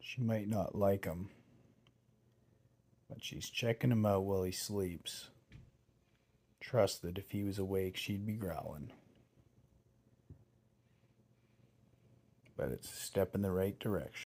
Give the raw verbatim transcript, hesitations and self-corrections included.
She might not like him, but she's checking him out while he sleeps. Trust that if he was awake, she'd be growling. But it's a step in the right direction.